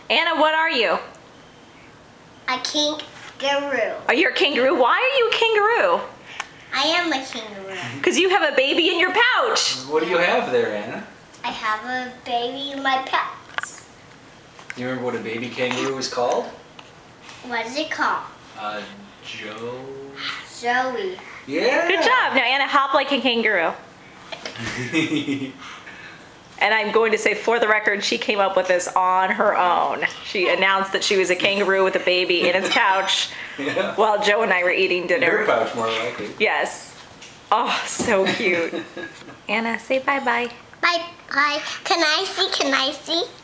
Anna, what are you? A kangaroo. Are you a kangaroo? Why are you a kangaroo? I am a kangaroo. Because you have a baby in your pouch. What do you have there, Anna? I have a baby in my pouch. You remember what a baby kangaroo is called? What is it called? Joey. Yeah. Good job. Now, Anna, hop like a kangaroo. And I'm going to say, for the record, she came up with this on her own. She announced that she was a kangaroo with a baby in its pouch while Joe and I were eating dinner. Her pouch, more likely. Yes. Oh, so cute. Anna, say bye-bye. Bye-bye. Can I see?